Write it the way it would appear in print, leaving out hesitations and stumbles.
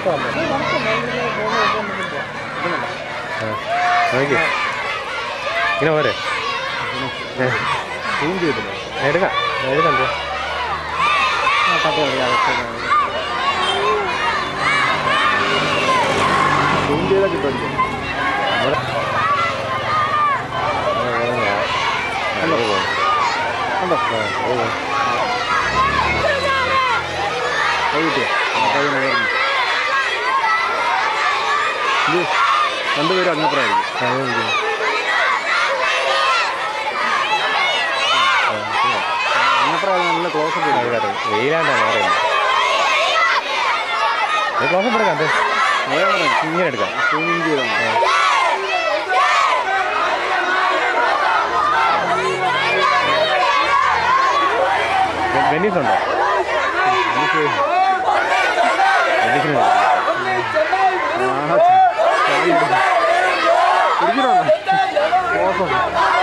ഇങ്ങനെ പോരെ എടുക്കാം എടുക്കണ്ടോ രണ്ടുപേരും അങ്ങപ്പുറമായിരിക്കും അങ്ങപ്പുറം നല്ല ക്ലോസ് വെയിലാണ്ടാ മാറില്ല ക്ലോസ് എടുക്കാം ഇങ്ങനെ എടുക്കാം സ്വിമ്മിങ് ചെയ്താണ് വെനീസ് ഉണ്ടോ കുടിക്കണോ